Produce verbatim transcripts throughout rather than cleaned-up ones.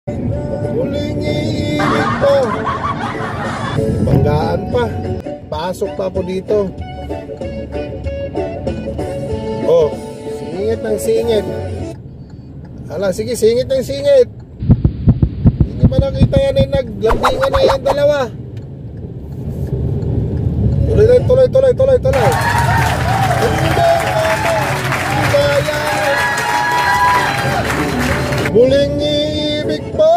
Muling iibig ko. Banggaan pa. Pasok pa ako dito. Oh, singit ng singit. Hala, sige, singit ng singit. Hindi nyo ba nakita yan eh, naglambingan na yan dalawa. Tuloy, tuloy, tuloy, tuloy, tuloy. Hindi kaya. Muling iibig pa.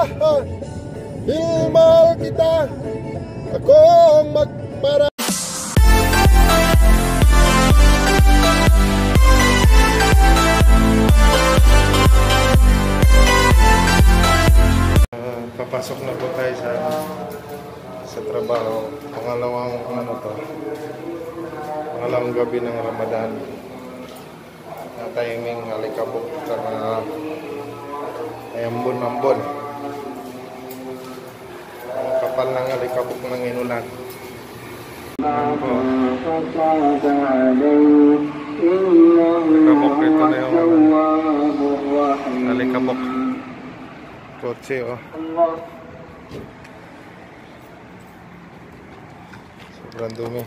Hilmal kita. Ako ang magpara. Uh, papasok na po tayo sa sa trabaho. Pangalawang ano to, pangalawang gabi ng Ramadan. Na timing alikabok sa mga ayambon-ambon. Kapal ng alikabok ng inulan. Alikabok, ito na yung alikabok. Kotse, oh. Sobrang dumi.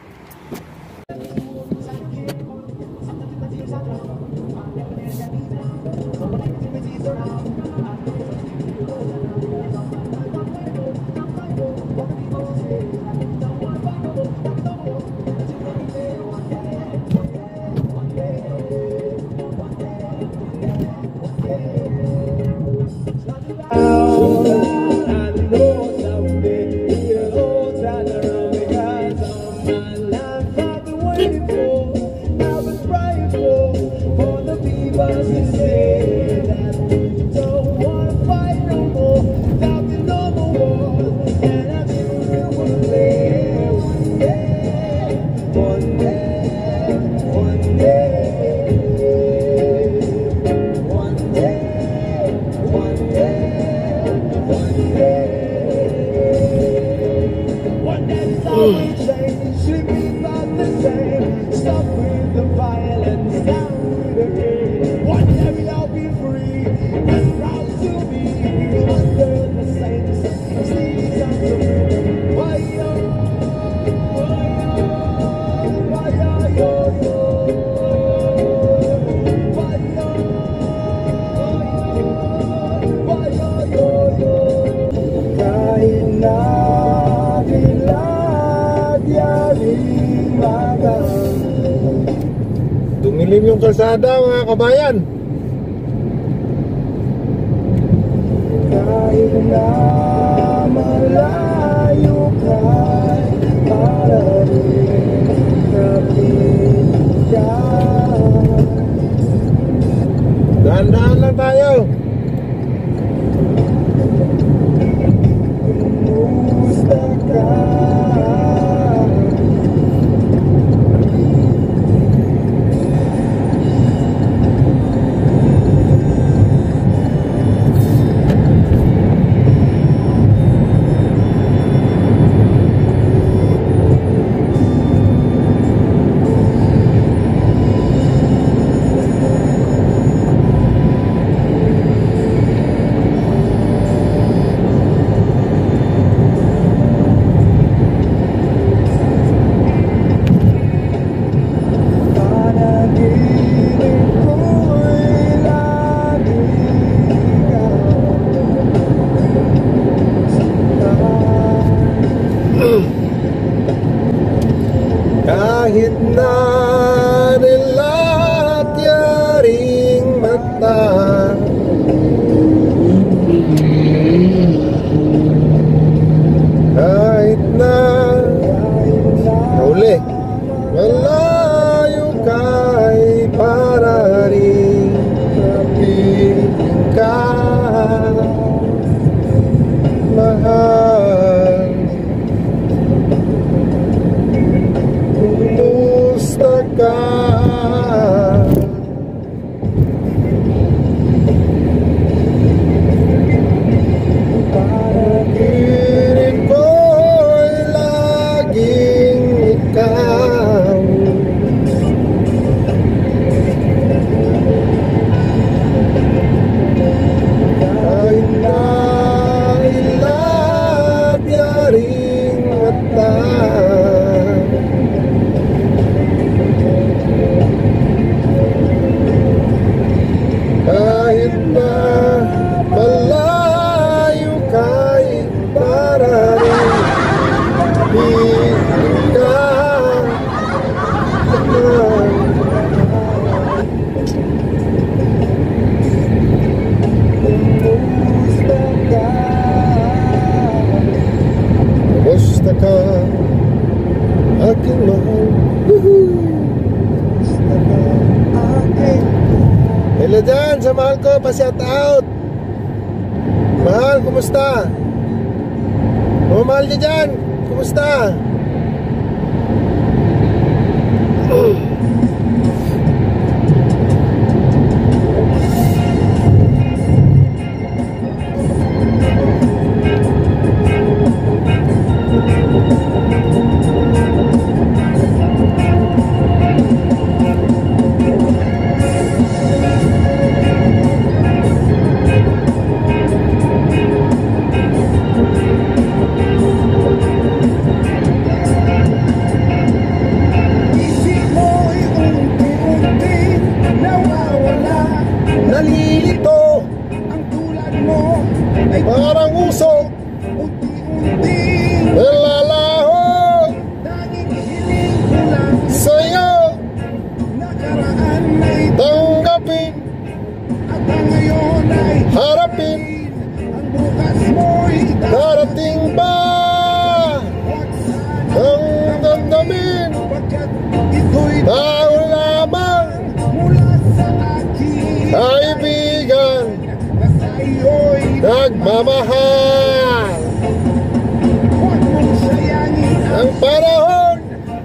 Dumilim yung kalsada, mga kabayan. Kahit na malayo ka, para rin kapit ka. Dahan-dahan lang tayo. Kumusta ka? pa-shout out. Mahal, kumusta? O mahal niya dyan, kumusta? Parang usok, nalalaho sa'yo, tanggapin, harapin, darating ba ang damdamin, tao lamang, kaibigan, nagmamahal. Ang panahon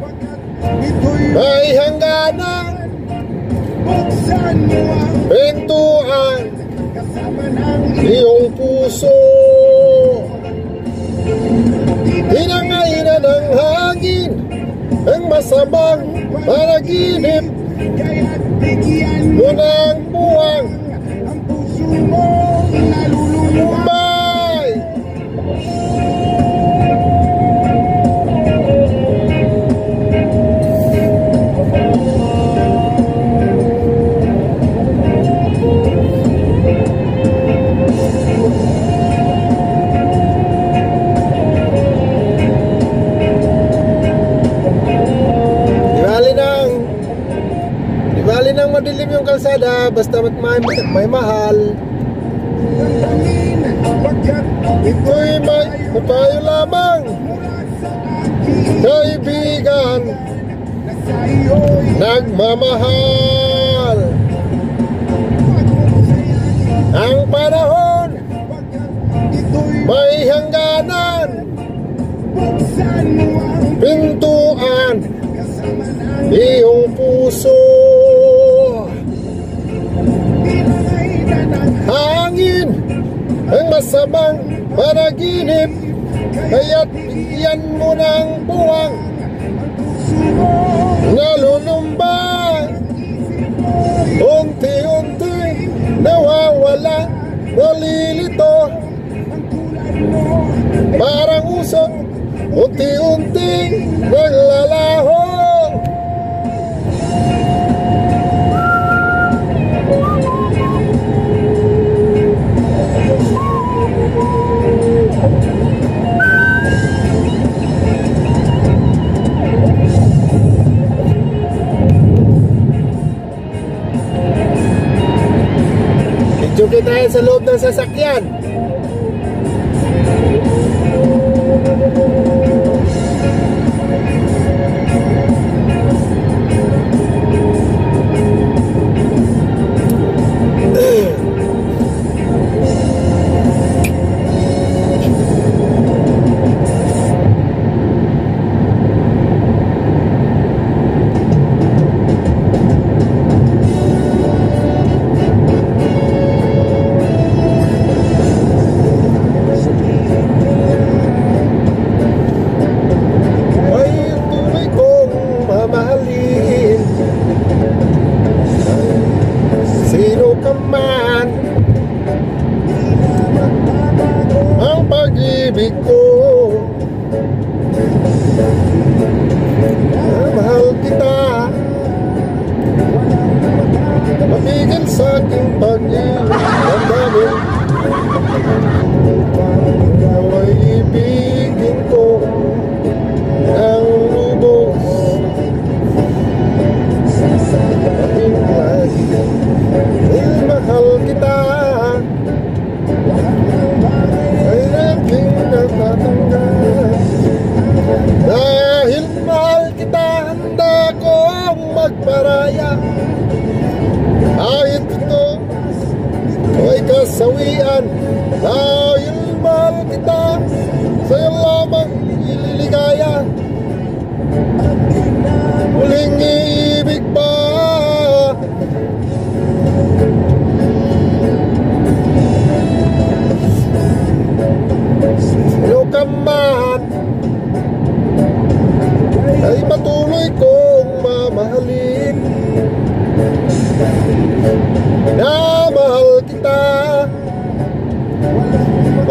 may hangganan, pintuan iyong puso, tinangainan ng hangin ang masamang panaginip mo ng buwang Bye! Di bali nang Di bali nang madilim yung kalsada, basta may, may mahal. Ito'y may tayo lamang, kaibigan, nagmamahal. Ang panahon may hangganan, pintuan iyong puso, hangin ang masamang panaginip, kaya't bigyan mo ng buwang nalulumbang, unti-unti nawawala, nalilito, parang usok, unti-unti naglalaho. Joke tayo sa loob ng sasakyan. Ang pag-ibig ko, mahal kita, mapigil sa aking pag-ibig. Ikaw ay ibigin ko ng lubos, aking lagi, mahal kita. Ay aking natatanong,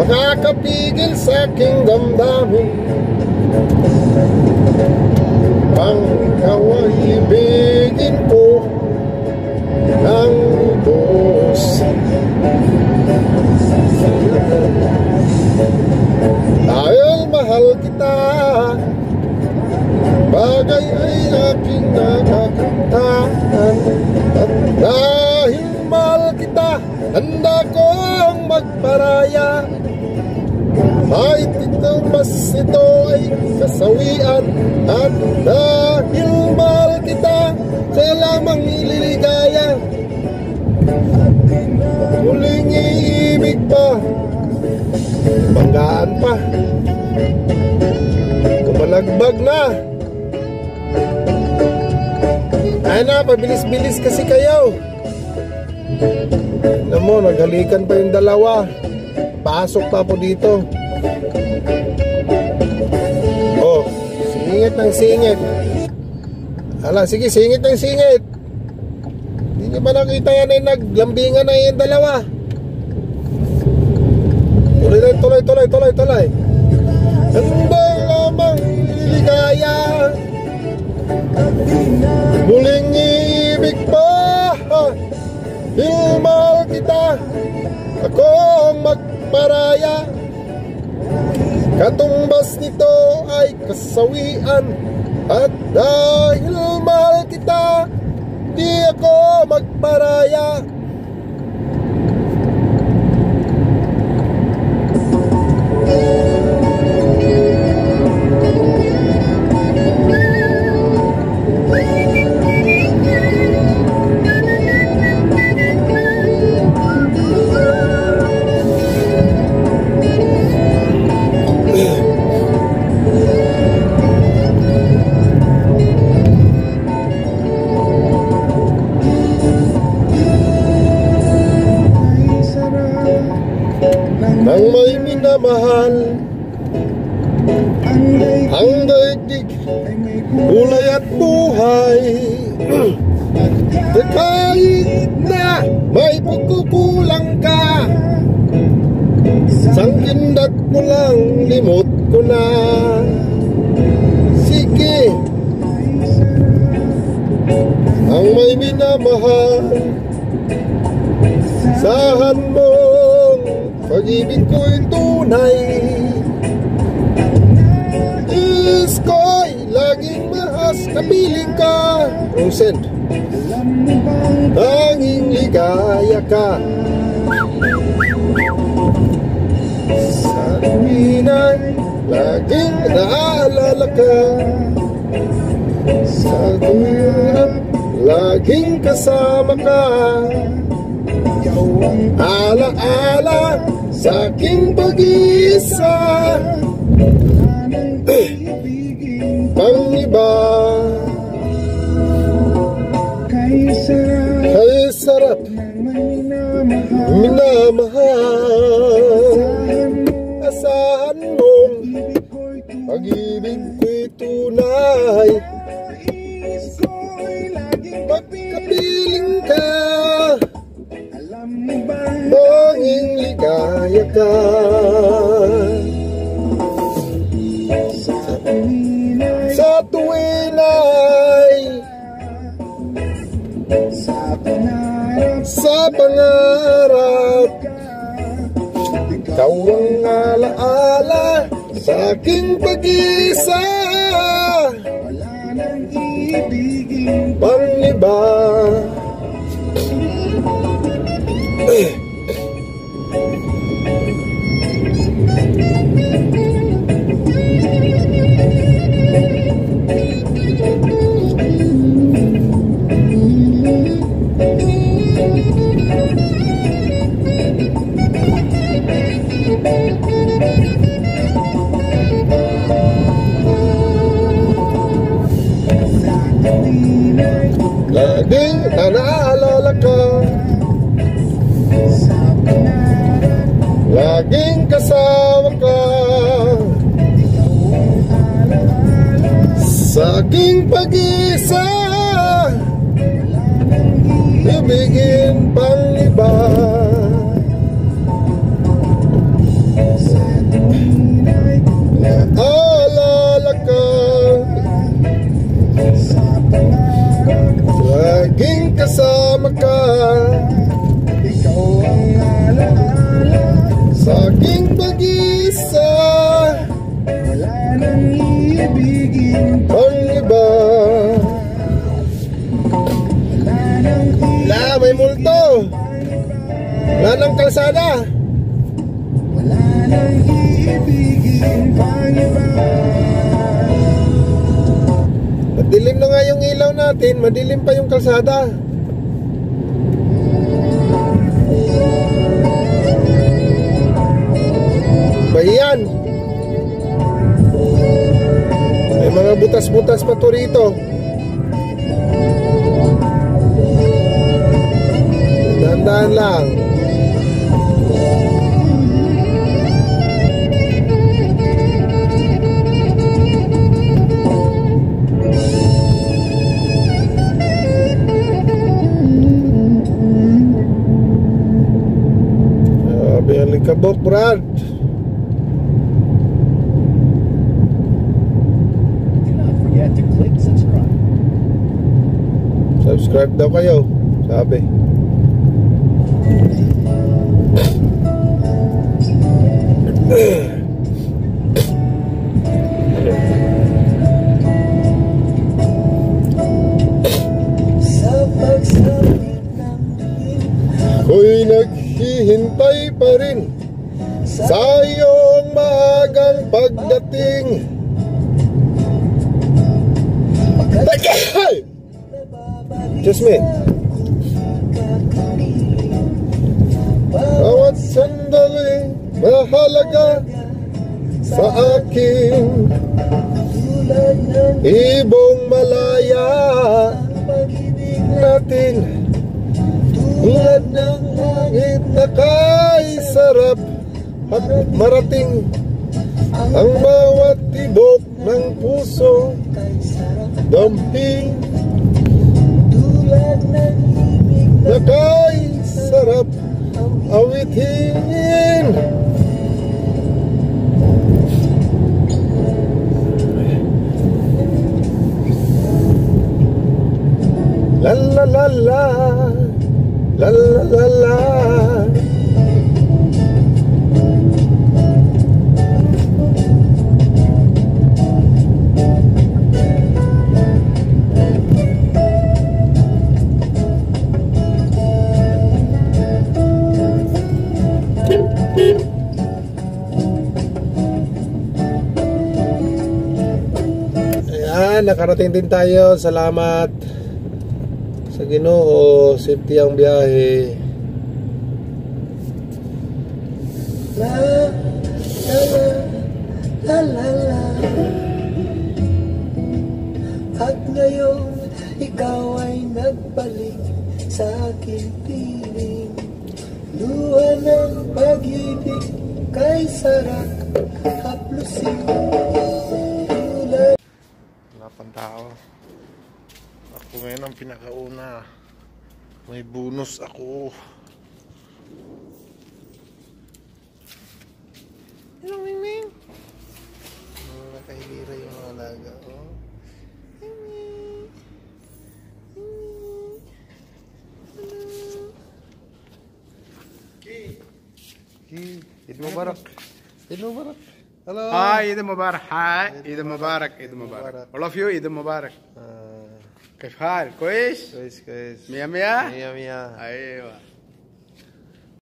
makakapigil sa aking damdamin. Ang ikaw ay ibigin ko ng lubos. Dahil mahal kita, bagay ay aking nakakantaan. At dahil mahal kita, handa kong magparaya. Kahit ito mas ito ay kasawian. At dahil mahal kita, siya lamang ililigaya. Muling iibig pa, banggaan pa, kumalagbag na. Ay na, pabilis-bilis kasi kayo. Alam mo, naghalikan pa yung dalawa. Pasok pa po dito. Oh, singit ng singit. Hala, sige, singit ng singit. Hindi nyo ba nakita yan ay naglambingan na yung dalawa? Tuloy, tuloy, tuloy, tuloy, tuloy. Handa lamang iligaya. Muling iibig pa, hilmal kita, akong magparaya. Katumbas nito ay kasawian. At dahil mahal kita, di ako magparaya. Nang may minamahal, ang daigdig, kulay at buhay. Kahit na may pagkukulang ka, sangkindat mo lang, limot ko na. Sige, ang may minamahal, sahan mong pag-ibig ko'y tunay. Diyos ko'y laging mahas, kapiling ka, Rosen. Tanging ligaya ka. Sa tuwina'y laging naaalala ka. Sa tuwina'y laging kasama ka. Ala-ala sa aking pag-iisa, pang-iba. Kay sarap minamahal. Asahan mong pag-ibig ko'y tunay. Pagkapiling ka, tanging ligaya ka. Sa tuwina'y sa pangarap, ikaw ang alaala sa aking pag-isa. Wala nang ibigin pang-iba. Laging naalala ka, laging kasama ka sa aking pag-isa. Ibigin pang iba. Naalala ka laging kasama ka, Ikaw ang alaala, sa aking pag-isa, wala nang iibigin ang iba. Wala nang La, may multo. Wala ng kalsada. Wala nang iibigin pang iba. Madilim na nga yung ilaw natin, madilim pa yung kalsada. Ba yan? May mga butas-butas pa to rito. Dahan-dahan lang. Sabi ang likabok, Brad. Do not forget to click subscribe. Subscribe daw kayo, sabi. Sa pagsapit ng dilim, Ako'y naghihintay pa rin sa iyong maagang pagdating. Ay! Just me. Bawat sandali mahalaga sa akin, tulad ng ibong malaya natin, tulad ng langit na kay sarap at marating ang bawat tibok ng puso, kay sarap, damhing tulad ng ibig na kay sarap awitin. La la la la, la la la la. Ayan, nakarating din tayo. Salamat sa Ginoo, safety ang biyahe. la la la la la. At ngayon ikaw ay nagbalik sa aking piling, luha ng pag-ibig kay sarap haplusin. Tulad Wala pang tao. Ako ngayon ang pinakauna. May bonus ako. Hello, Ming Ming. Oh, nakahilira yung mga alaga. Oh. Ming Ming. Ming Ming. Hello. Ki. Ki. Eid Mubarak. Eid Mubarak. Hello. Hi, Eid Mubarak. Hi, Eid Mubarak. Eid Mubarak. All of you, Eid Mubarak. Ah, كيف حال؟ كويس؟ كويس كويس. مية مية؟ مية مية. ايوه